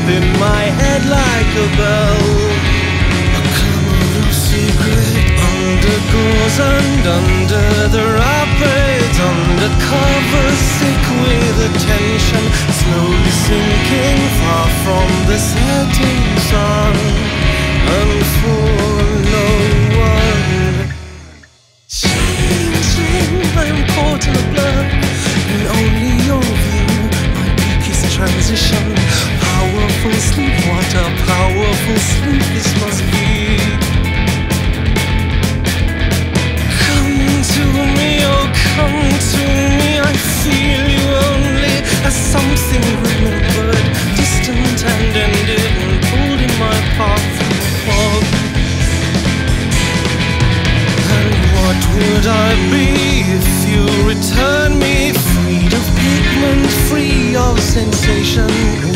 in my head like a bell. A cloud of secret undergoes and under the rapids, undercover, sick with attention, slowly sinking far from the setting sun, and for no one. Changing, I'm caught in a blur, and only your view, my peak is transition. Powerful sleep, what a powerful sleep this must be. Come to me, oh come to me, I feel you only as something remembered, distant and ended, and pulled in my path through the fog. And what would I be if you return me, freed of pigment, free of sensation?